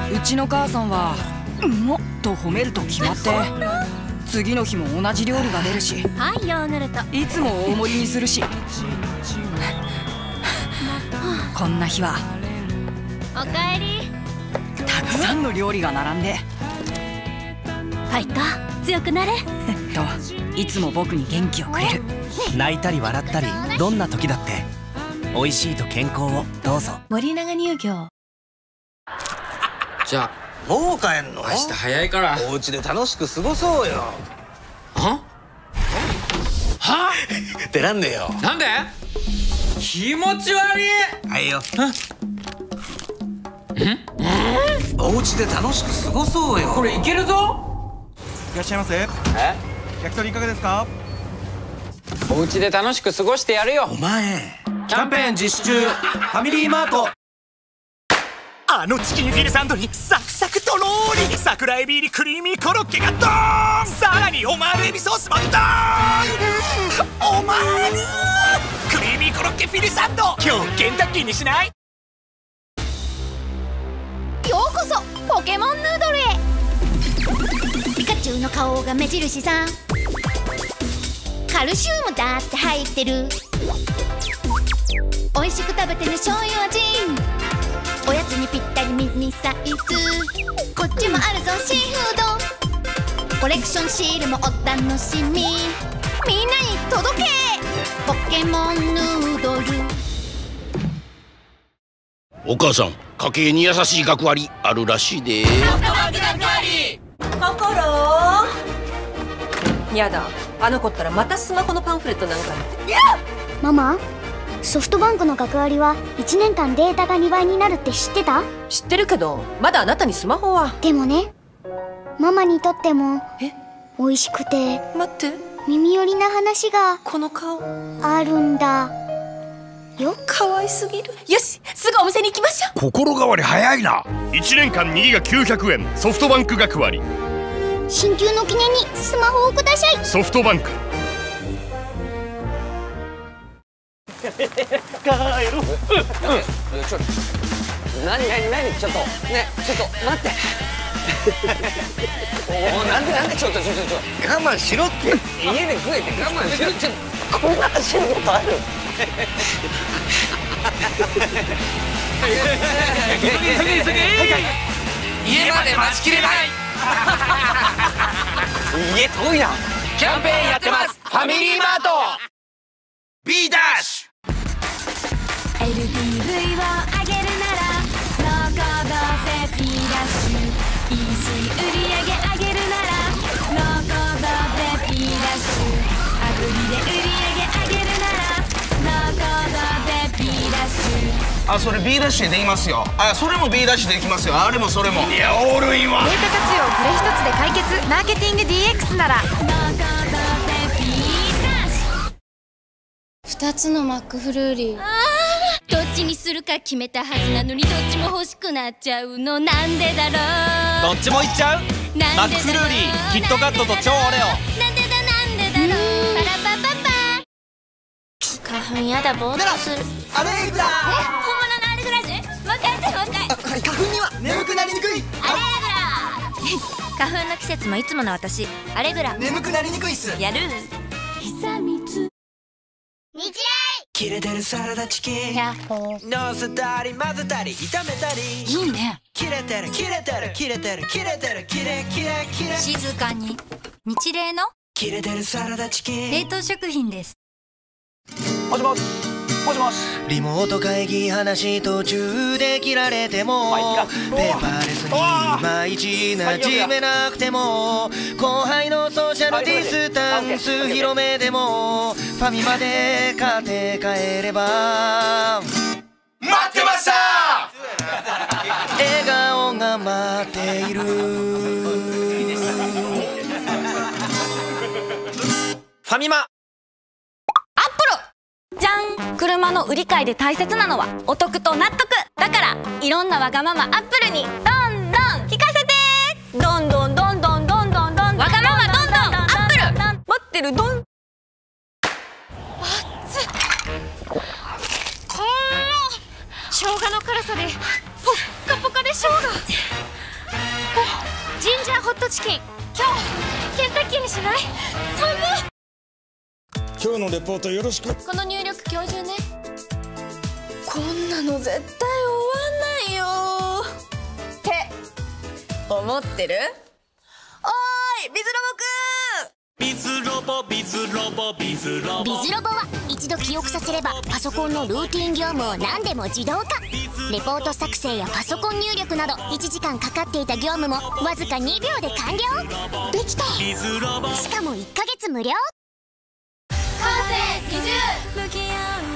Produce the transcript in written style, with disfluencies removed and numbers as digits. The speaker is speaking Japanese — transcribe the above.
うちの母さんは「うまっ」と褒めると決まって、次の日も同じ料理が出るし、 はい、ヨーグルト。 いつも大盛りにするし、こんな日はおかえり。 たくさんの料理が並んで、 ファイト強くなれといつも僕に元気をくれる。 泣いたり笑ったり、どんな時だって美味しいと健康をどうぞ。 森永乳業。 じゃあもう帰んの？ 明日早いからお家で楽しく過ごそうよ。 は出らんねえよ。 なんで？気持ち悪い。 はいよ。お家で楽しく過ごそうよ。 これいけるぞ。 いらっしゃいませ。焼き鳥いかがですか？ お家で楽しく過ごしてやるよ。 お前キャンペーン実施中。ファミリーマート。 あのチキンフィレサンドにサクサクとろーり、桜エビ入りクリーミーコロッケがドーン、さらにオマールエビソースもドーン、オマールクリーミーコロッケフィレサンド、今日ケンタッキーにしない？ ようこそポケモンヌードルへ。ピカチュウの顔が目印さ。カルシウムだって入ってる。美味しく食べてね、醤油味。おやつにぴったりミニサイズ。こっちもあるぞシーフード。コレクションシールもお楽しみ。みんなに届けポケモンヌードル。 お母さん、家計に優しい学割あるらしいで。 ソフトバンク学割。心やだ、あの子ったらまたスマホのパンフレットなんか見て。 ママ、ソフトバンクの学割は1年間データが2倍になるって知ってた？ 知ってるけど、まだあなたにスマホは。 でもね、ママにとっても美味しくて待って、 耳寄りな話がこの顔あるんだよ。 可愛すぎる。よし、すぐお店に行きましょう。 心変わり早いな。 1年間2ギガ900円ソフトバンク学割。 進級の記念にスマホをください。 ソフトバンク。 帰ろう。 何ちょっとね、ちょっと待って。おお、なんでちょっと我慢しろって。 家で食えて我慢しろ。ちょっとこんな走ることある？ 急げ。家まで待ちきれない。 家遠いな。 キャンペーンやってます。ファミリーマート。 B ダッシュ。 LTV を上げるならノーコードで B ダッシュ。 EC 売り上げ上げるならノーコードで B ダッシュ。アプリで売り上げ上げるならノーコードで B ダッシュ。 あ、それ B ダッシュでできますよ。あ、それも B ダッシュでできますよ。あれもそれも。いや、オールインワン。 データ活用これ一つで解決。マーケティング DX ならノーコードで B ダッシュ。 2つのマックフルーリー。 どっちにするか決めたはずなのにどっちも欲しくなっちゃうの。なんでだろう。 どっちもいっちゃう。マックフルーリー、キットカットと超オレオ。 なんでだろう。パラパパパ。 花粉やだ、ボーっとする。 アレグラ。 本物のアレグラジュ。もう一回。 花粉には眠くなりにくい。 アレグラ。花粉の季節もいつもの私。アレグラ。 眠くなりにくいっす。 やる。久光。日切れてるサラダチキン。 ヤッホー。 乗せたり混ぜたり炒めたり。 いいね。 切れてるキレ静かに。日霊の切れてるサラダチキン。 冷凍食品です。 もしもし。 リモート会議話途中で切られても、ペーパーレスにいまいちなじめなくても、後輩のソーシャルディスタンス広めでも、ファミマで買って帰れば待ってました。 笑顔が待っている。ファミマ。 じゃん。車の売り買いで大切なのはお得と納得だから、いろんなわがままアップルにどんどん聞かせて。どんどんわがままどんどんアップル。待ってる。どん。熱っ。生姜の辛さでポッカポカでしょうが。 ホットチキン今日ケンタッキーにしない？寒い。 今日のレポートよろしく。 この入力今日中ね。こんなの絶対終わんないよって思ってる？おーいビズロボくん。 ビズロボは一度記憶させればパソコンのルーティン業務を何でも自動化。レポート作成やパソコン入力など1時間かかっていた業務もわずか2秒で完了できた。しかも1ヶ月無料。 完成20。